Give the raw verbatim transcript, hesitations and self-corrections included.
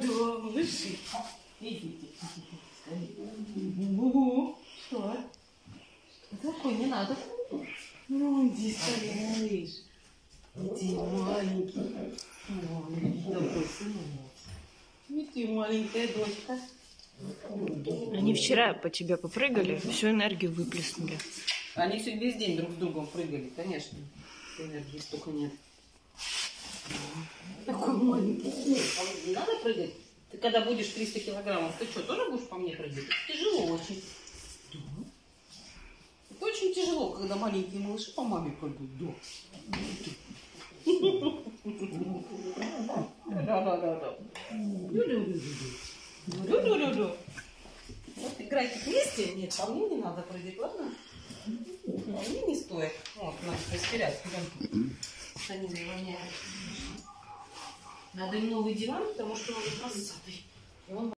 да, малыши. Идите. Угу. Что? Что такое? Не надо. Ну, иди скорее, малыш. Иди, маленький. Маленький такой сынок. Иди, маленькая дочка. Они вчера по тебе попрыгали, всю энергию выплеснули. Они сегодня весь день друг с другом прыгали, конечно. Энергии столько нет. Такой маленький. Не надо прыгать? Ты когда будешь триста килограммов, ты что, тоже будешь по мне прыгать? Это тяжело очень. Да. Это очень тяжело, когда маленькие малыши по маме прыгают. Да. Да-да-да-да. Ду-ду-ду-ду. Вот играйте вместе. Нет, по мне не надо прыгать, ладно? Они не стоят. Вот, надо постирать. Они не воняют. Надо им новый диван, потому что он носатый.